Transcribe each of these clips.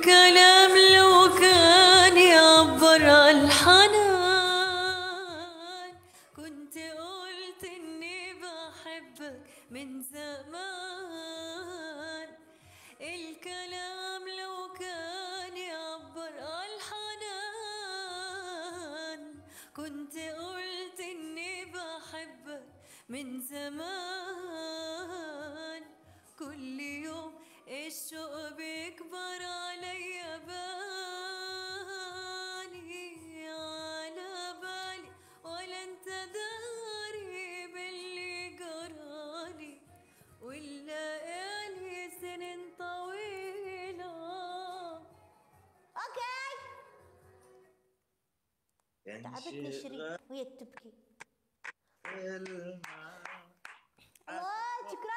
الكلام لو كان يعبر عن الحنان كنت قلت اني بحبك من زمان. الكلام لو كان يعبر عن الحنان كنت قلت اني بحبك من زمان. كل يوم الشوق بيكبر عليا بالي على بالي ولا انت داري باللي جرالي والليالي سنين طويلة. اوكي تعبتني شيرين وهي تبكي. شكرا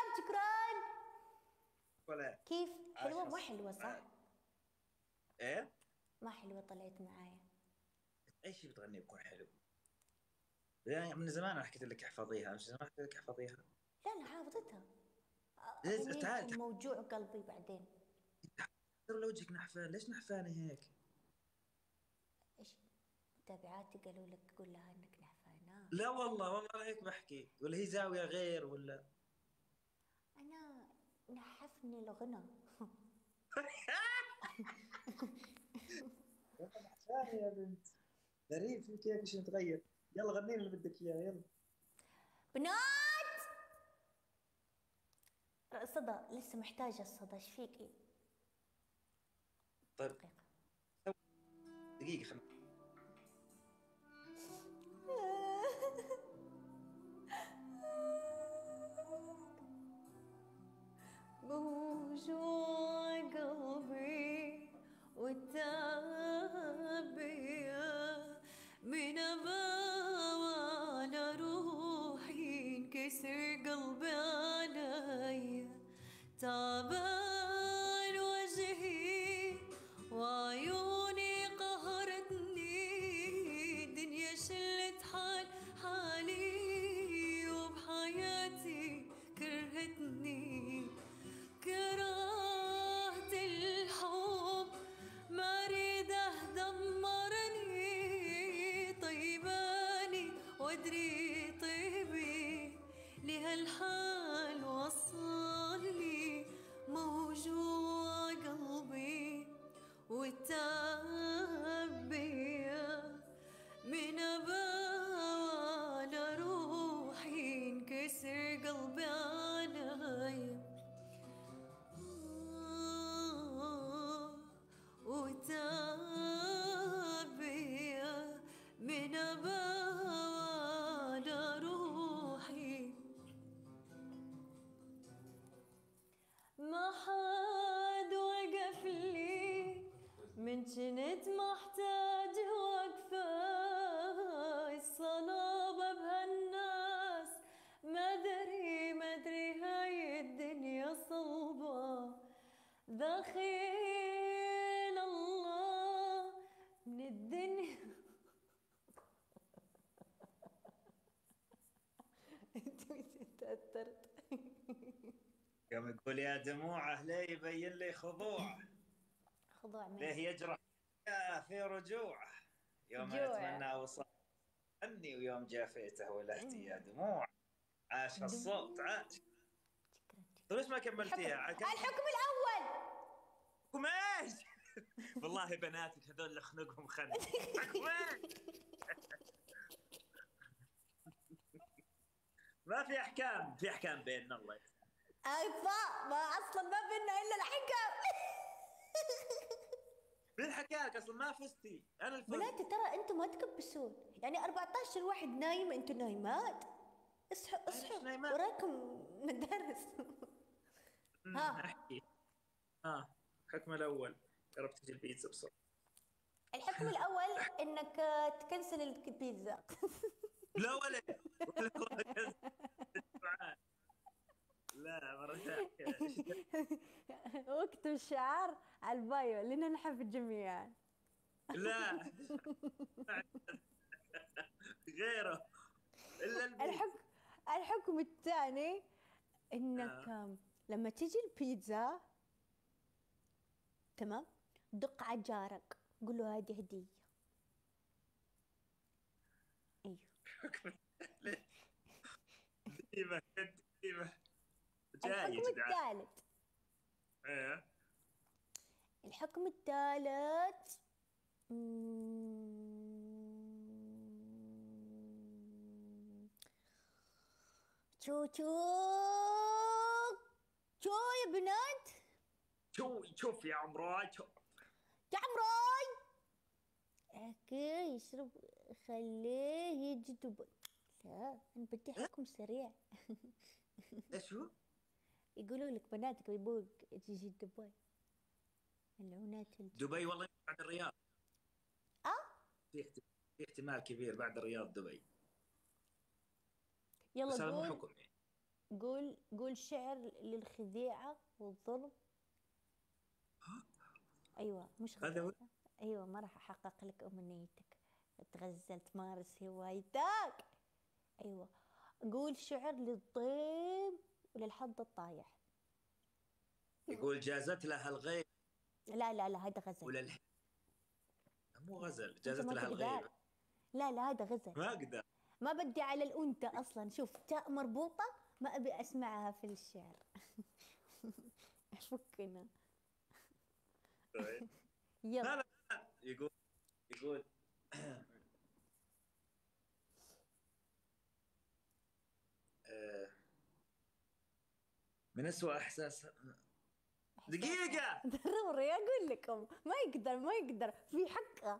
كيف؟ حلوة ما حلوة صح؟ ايه؟ ما حلوة طلعت معايا. اي شيء بتغني بيكون حلو. يعني من زمان انا حكيت لك احفظيها، مش زمان حكيت لك احفظيها. لا أنا حافظتها. تعال موجوع قلبي بعدين. لو وجهك نحفان، ليش نحفانة هيك؟ ايش متابعاتي قالوا لك قول لها انك نحفانة؟ لا والله هيك بحكي، ولا هي زاوية غير ولا؟ انا نحفني الغنى. يا بنت غريب في كيف ايش نتغير. يلا غني اللي بدك اياه يلا. بنات صدى لسه محتاجة الصدى. ايش فيكي؟ طيب دقيقة خلنا موجوع قلبي والتعبية من أبوال روحي انكسر قلبي علي تعبان وجهي وعيوني قهرتني دنيا شلت حالي وبحياتي كرهتني كرهت الحب ما ريده دمرني طيباني وادري طيبي لهالحال وصلني موجوع قلبي والتعب بيا من أبوال روحي انكسر قلبي علي وتعب بيا من أبوال روحي ما حد وقف لي من جنت محتاج وقفة الصلابة بهالناس ما ادري هاي الدنيا صلبة دخيل الله من الدنيا. تأثرت. يوم يقول يا دموعه ليه يبين لي خضوع خضوع مين؟ ليه يجرح في رجوعه يوم اتمنى وصل عني ويوم جافيته ولهتي يا دموع عاش الصوت عاش. طيب ليش ما كملتيها؟ الحكم الأول. حكم ايش؟ والله بناتك هذول اللي خنقهم خنق. حكم ايش؟ ما في احكام، في احكام بيننا الله يسلمك. ما اصلا ما بينا الا الحكم. مين حكاك اصلا ما فزتي؟ انا الفزت. بناتي ترى انتم ما تكبسون يعني 14 واحد نايم انتم نايمات. اصحوا وراكم مدرس. احكي الحكم الاول قربت تجي البيتزا بسرعه. الحكم الاول انك تكنسل البيتزا. لا ولا لا مرة ثانية. واكتب الشعار على البايو لنا نحب جميعا. لا غيره الا الحكم الثاني انك لما تيجي البيتزا تمام دق على جارك قول له هذه هدية. ايوه. ديمة ديمة. الحكم الثالث. ايه الحكم الثالث شو يا بنات. شوف يا عمراي يا عمراي اوكي يشرب خليه يجي دبي. لا انا بدي حكم سريع. ايش هو؟ يقولوا لك بناتك بيبوك تجي دبي. ملعونات دبي والله بعد الرياض. في احتمال كبير بعد الرياض دبي. يلا بس هذا مو حكم يعني. قول شعر للخديعة والظلم. ايوه مش هذا ايوه ما راح احقق لك امنيتك. تغزل تمارس هوايتك. ايوه قول شعر للضيم وللحظ الطايح. يقول جازت لها الغيب. لا هذا غزل. مو غزل. جازت لها الغيب. لا هذا غزل. ما اقدر. ما بدي على الأنثى أصلا. شوف تاء مربوطة ما أبي أسمعها في الشعر. فكنا. يلا. لا يقول من أسوأ إحساس. دقيقة ضروري أقول لكم ما يقدر في حقه.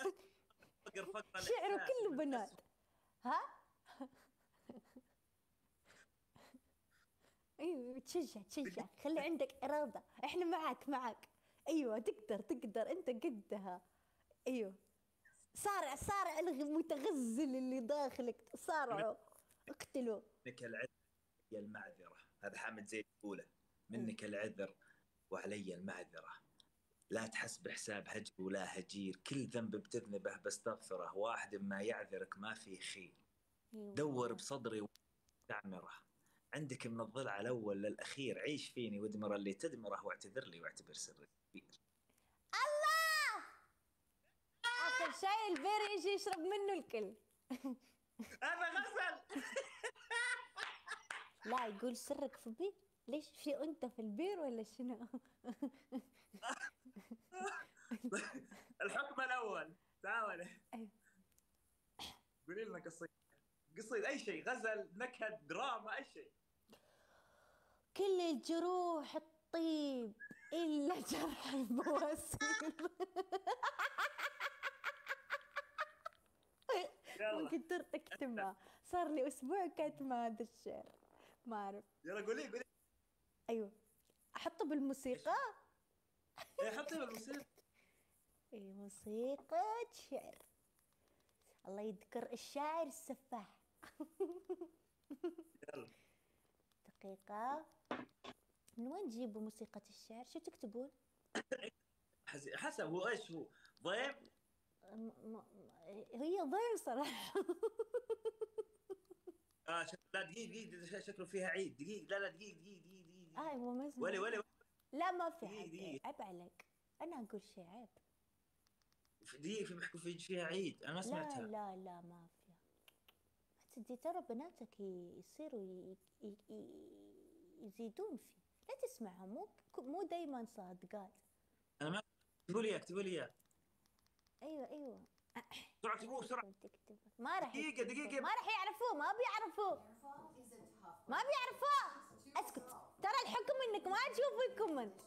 شعره كله بنات. ها ايوه تشجع خلي عندك إرادة. احنا معك. ايوه تقدر انت قدها. ايوه صارع المتغزل اللي داخلك. صارعوا اقتلوا. منك العذر يا المعذرة. هذا حامد زيد الأولى. منك العذر وعلي المعذرة. لا تحس بحساب هجر ولا هجير. كل ذنب بتذنبه بستغفره. واحد ما يعذرك ما في خير. دور بصدري وتعمره. عندك من الضلع الأول للأخير. عيش فيني وادمر اللي تدمره. واعتذر لي واعتبر سري كبير. الله آخر شيء البير يجي يشرب منه الكل. هذا غسل. لا يقول سرك في البير. ليش في أنت في البير ولا شنو؟ الحكم الأول تعالي قولي لنا قصيدة أي شيء. غزل نكد دراما أي شيء. كل الجروح الطيب إلا جرح البواسير. ما قدرت أكتمها. صار لي أسبوع كاتمة هذا الشعر ما أعرف. يلا قولي. أيوه أحطه بالموسيقى. إيه حطي بالموسيقى. إيه موسيقى شعر. الله يذكر الشاعر السفاح. يلا دقيقة. من وين تجيبوا موسيقى الشعر؟ شو تكتبون؟ حسب هو ايش هو ضيم. هي ضيم صراحة. لا دقيقة شكله فيها عيد. دقيقة لا دقيقة. هو ما اسمه ولا لا ما في عيب. عيب عليك. أنا أقول شيء عيب. دقيقة بيحكوا فيها عيد. أنا ما سمعتها. لا ما فيها. تدي ترى بناتك يصيروا يزيدون فيه. لا تسمعها. مو دايما صادقات. أنا ما اكتبوا لي إياه. أيوه بسرعة اكتبوه بسرعة. ما راح دقيقة ما راح يعرفوه. ما بيعرفوه. اسكت. ترى الحكم انك ما تشوف الكومنت.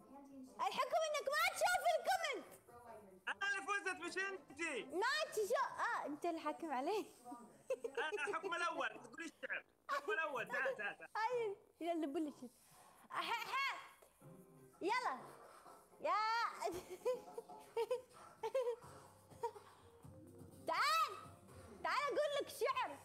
أنا اللي فزت مش أنت. ما تشوف. أنت الحاكم علي. الحكم الأول تقولي الشعر. الحكم الأول تعال. يلا بلشت. يلا يا تعال أقول لك شعر.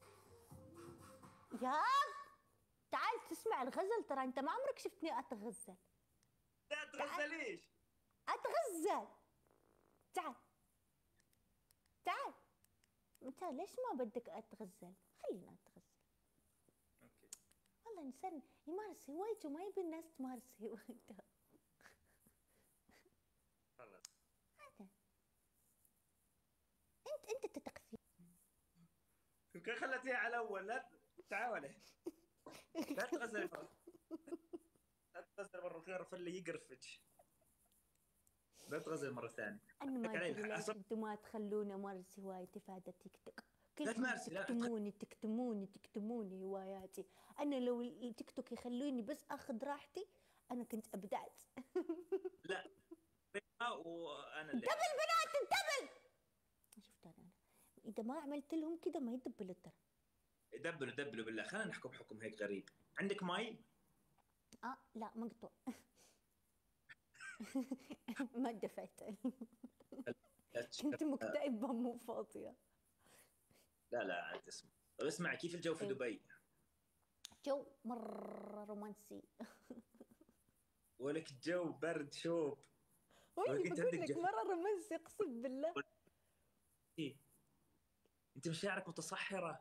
تعال تسمع الغزل. ترى أنت ما عمرك شفتني أتغزل. لا تغزليش. أتغزل. تعال أنت ليش ما بدك أتغزل؟ خلينا أتغزل. أوكي. والله إنسان يمارس هوايته ما يبي الناس تمارس هوايته. انت تثق فيه. يمكن خلتيها على اول. لا تعاوني. لا تغزل مرة. لا تغزل مرة غير فاللي يقرفج. لا تغزل مرة ثانية. انا ما لك علي ادري ليش الحسب. انتم ما تخلوني امارس هوايتي في هذا التيك توك. لا كل تمارسي. لا تكتموني هواياتي. انا لو التيك توك يخلوني بس اخذ راحتي انا كنت ابدعت. لا وانا اللي دبل بنات الدبل. شفت انا اذا ما عملت لهم كذا ما يدبلوا ترى. دبلوا بالله. خلينا نحكم حكم هيك غريب. عندك مي؟ لا مقطوع. ما دفعت. كنت مكتئبة مو فاضية. لا عاد اسمع. طيب اسمع، كيف الجو في دبي؟ جو مرة رومانسي. ولك جو برد شوب. وين بقول لك مرة رومانسي اقسم بالله. إيه؟ انت مشاعرك متصحرة.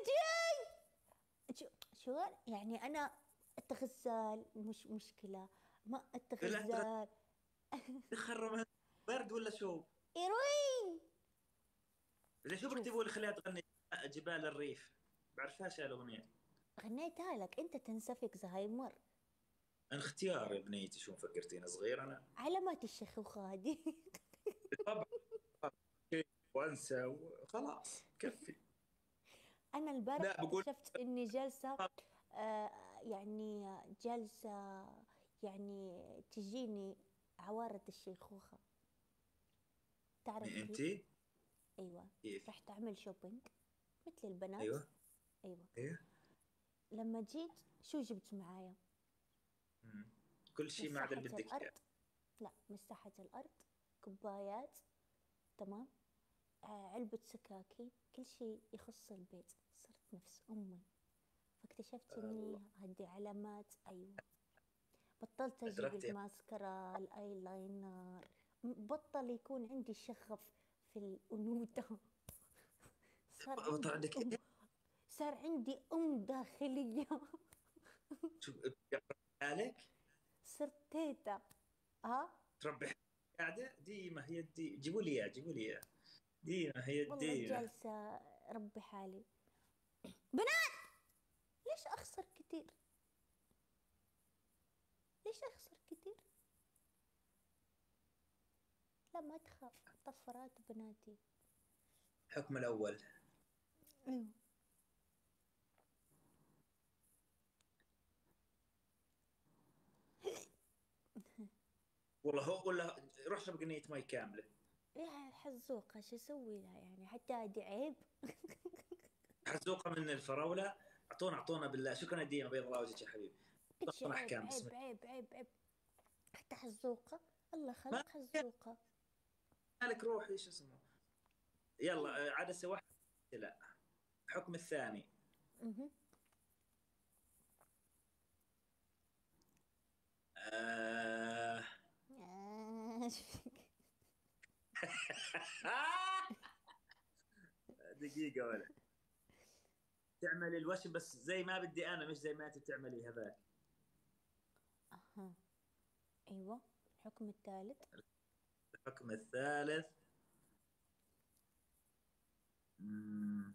نجي شو يعني انا اتغزال مش مشكلة. ما اتغزال. تخرم برد ولا شوب؟ ايروين. اذا شو بكتبوا لي خليها تغني جبال الريف. بعرفهاش الاغنية. غنيتها لك انت تنسفك زهايمر. انا اختيار يا بنيتي. شو مفكرتين صغير انا؟ علامات الشيخوخة هذه. طبعا. وانسى وخلاص كفي. انا البارح لا بقول اكتشفت اني جالسة يعني جالسة يعني تجيني عوارض الشيخوخة. تعرف كيف؟ انت ايوه. كيف؟ رحت اعمل شوبينج مثل البنات. ايوه ايوه. لما جيت شو جبت معايا؟ كل شيء ما عدا اللي مساحة بدك الارض. اياه. لا مساحة الارض. كوبايات. تمام. علبة سكاكين كل شيء يخص البيت. صرت نفس امي. فاكتشفت اني هدي علامات. ايوه. بطلت اجيب ادركت. الماسكارا الايلاينر. بطل يكون عندي شغف في الانوثة. صار بطل عندي عندك. صار عندي داخلية. شو حالك؟ صرت تيتا. تربي قاعده ديما هي جيبوا لي اياه جيبوا لي اياه. ديما هي والله ديما. جالسة ربي حالي. بنات. ليش اخسر كثير؟ ليش اخسر كثير؟ لا ما تخاف. طفرات بناتي. الحكم الاول. ايوه. والله هو ولا روح اشرب قنية مي كاملة. يا حزوقة شو اسوي لها يعني حتى هذه عيب. حزوقة من الفراولة. اعطونا بالله. شكرا ديما بيض الله وجهك يا حبيبي. قلتش اعطونا عيب احكام بسم عيب الله. عيب عيب عيب. حتى حزوقة. الله ما خلق حزوقة. مالك روحي شو اسمه. يلا عدسة واحدة. لا. الحكم الثاني. آه... ايش فيك؟ دقيقة ولا. تعمل الوشم بس زي ما بدي انا مش زي ما انت بتعملي هذاك. ايوه. الحكم الثالث. الحكم الثالث. مم.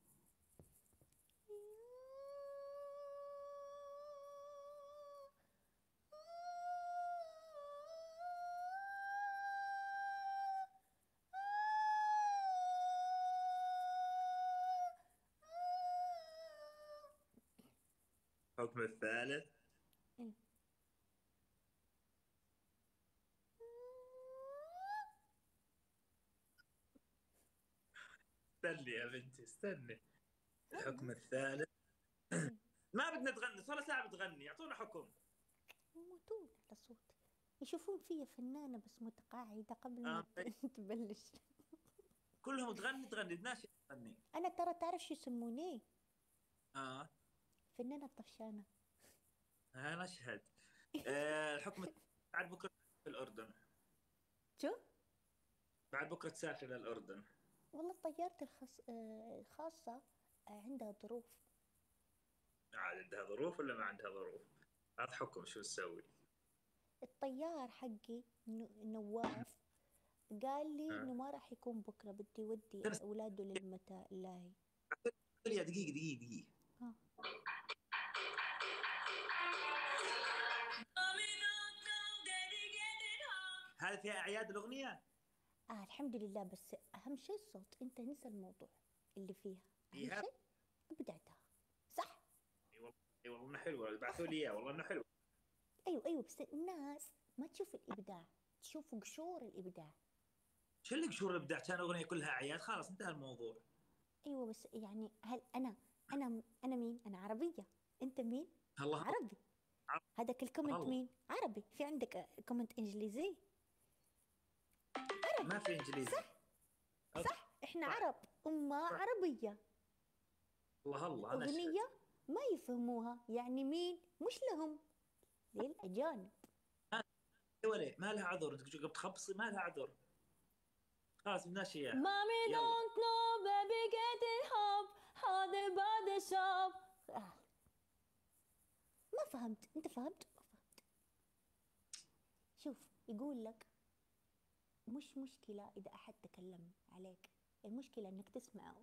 الحكم الثالث. استني يا بنتي استني. الحكم الثالث. ما بدنا تغني صار ساعة بتغني. اعطونا حكم. يموتون على صوتي. يشوفون فيا فنانة بس متقاعدة قبل ما طيب. تبلش. كلهم تغني بدناش تغني. أنا ترى تعرف شو يسموني؟ اه فنانة طفشانة. انا اشهد. الحكم بعد بكره في الاردن. شو؟ بعد بكره تسافر للاردن. والله طيارتي الخاصة عندها ظروف. عاد عندها ظروف ولا ما عندها ظروف؟ هذا حكم شو تسوي. الطيار حقي نواف قال لي آه. انه ما راح يكون بكره، بدي يودي استنى، اولاده للمتاع اللاهي. دقيقة. ها. هذه فيها اعياد الاغنية؟ الحمد لله، بس اهم شيء الصوت، انت نسى الموضوع اللي فيها. اهم فيها. شيء ابدعتها، صح. اي والله، اي والله انه حلوة، بعثوا لي اياه والله انه حلو. ايوه ايوه، بس الناس ما تشوف الابداع، تشوف قشور الابداع. شو اللي قشور الابداع؟ كان اغنية كلها اعياد، خلاص انتهى الموضوع. ايوه بس يعني هل انا مين؟ انا عربيه. انت مين؟ الله الله. عربي. هذاك الكومنت الله. مين؟ عربي. في عندك كومنت انجليزي؟ ما عربي. في انجليزي. صح صح، احنا صح. عرب، امه صح. عربيه. الله الله، انا اشهد. الاغنيه ما يفهموها، يعني مين؟ مش لهم، للاجانب. ولا ما لها عذر، انت بتخبصي، ما لها عذر. خلاص بدناش اياها. Mommy يلا. don't know baby getting home حاضر بعد الشام. ما فهمت، انت فهمت؟ ما فهمت. شوف، يقول لك مش مشكلة إذا أحد تكلم عليك، المشكلة إنك تسمعه.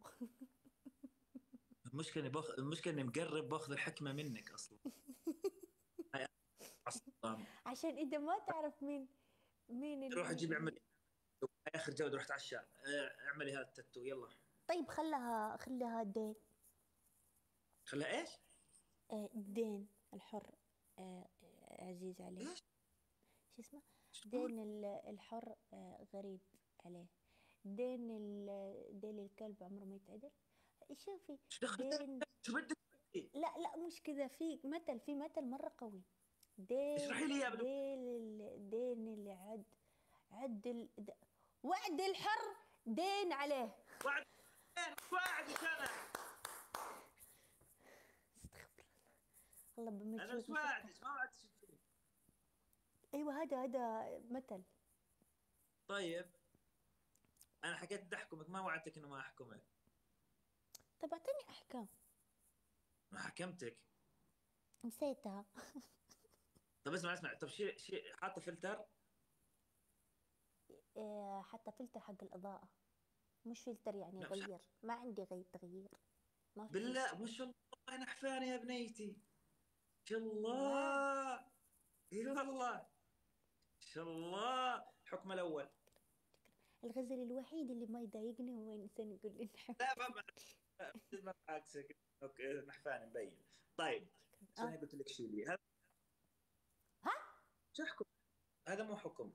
المشكلة اني مقرب باخذ الحكمة منك اصلا. هاي اصلا. عشان إذا ما تعرف مين روح اجيب اعمل اخر جودة، روح اتعشى، اعملي هذا التاتو يلا. طيب خلها دين. خلها ايش؟ دين الحر. عزيز عليه. ايش؟ شو اسمه؟ ايش تقول؟ دين الحر غريب عليه. دين الكلب عمره ما يتعدل. شوفي. ايش دخلت؟ دين. شو بدك؟ لا لا، مش كذا، في مثل مرة قوي. دين اشرحي لي اياه دين اللي عد وعد الحر دين عليه. وعد. وعدك انا. استغفر الله. الله انا مش بمجهود واعدك، ما وعدتش شيء. ايوه، هذا مثل. طيب انا حكيت بدي احكمك، ما وعدتك انه ما احكمك. طيب اعطيني احكام. ما حكمتك. نسيتها. طب اسمع، طب شيء حاطه فلتر. حتى فلتر حق الاضاءة، مش فلتر يعني لا مش يغير، ما عندي تغيير. ما في بالله، فلتر. ما شاء الله نحفانه يا بنيتي. ما شاء لا، الله. اي والله. ما شاء الله، حكم الاول. الغزل الوحيد اللي ما يضايقني هو انسان يقول لي نحب. لا ما عكسك. اوكي نحفان مبين. طيب عشان اه. هيك قلت لك شيلي هذا. ها. شو احكم؟ هذا مو حكم.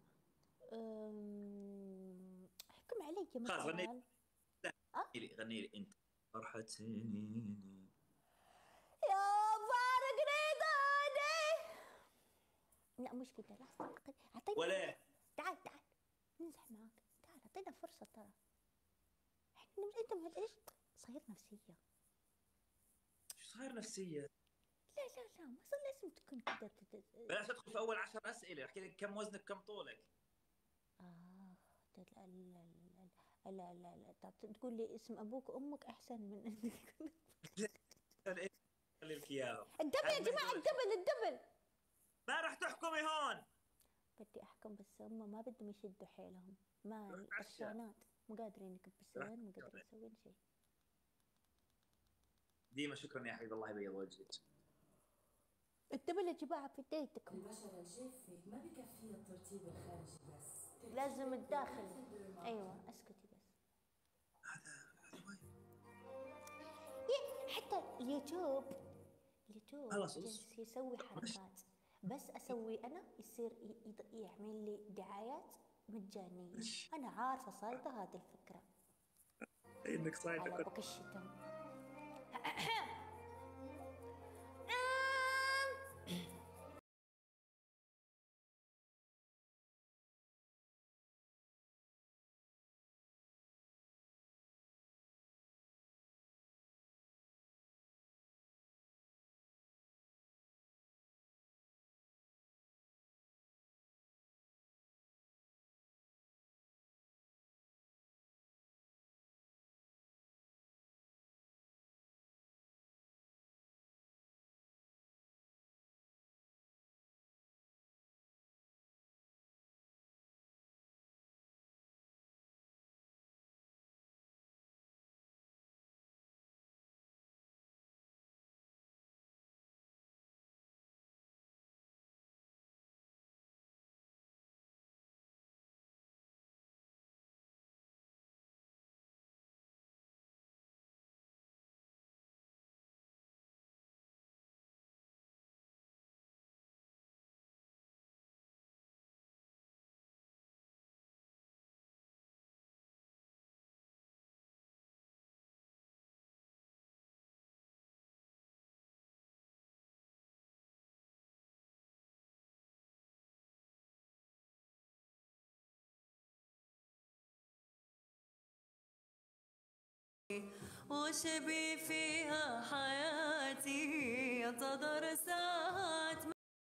احكم علي خلاص غني. مثال. لا، اه. غني لي انت. فرحة سنيني. يا فارقني ضادي. لا مش كده، لا اعطيني فرصة. ولا تعال نمزح معاك، تعال اعطينا فرصة ترى. انت ايش صاير نفسية؟ شو صاير نفسية؟ لا لا لا، ما صار لازم تكون كده بلاش ادخل في اول 10 اسئله، احكي لك كم وزنك كم طولك. اه. لا لا لا لا لا، تقول لي اسم ابوك وامك احسن من انك. خلي لك اياها. الدبل يا هذا ما جماعة، يدور. الدبل. ما راح تحكمي هون. بدي احكم بس هم ما بدهم يشدوا حيلهم، روح ما اتعشى. طفشانات، مو قادرين روح يكبسون، مو قادرين اتعشى. يسوون شيء. ديما شكرا يا حبيبي، الله يبيض وجهك. الدبل يا جماعة في ديتكم. البشرة الجافة ما بكفيها الترطيب الخارجي بس، لازم الداخل. ايوه اسكتي بس. حتى اليوتيوب خلاص جالس يسوي ماشي. حركات، بس اسوي انا يصير يعمل لي دعايات مجانية. انا عارفة صايدة هذه الفكرة. انك صايد على بك الشتم. وش بي فيها حياتي انتظر ساعات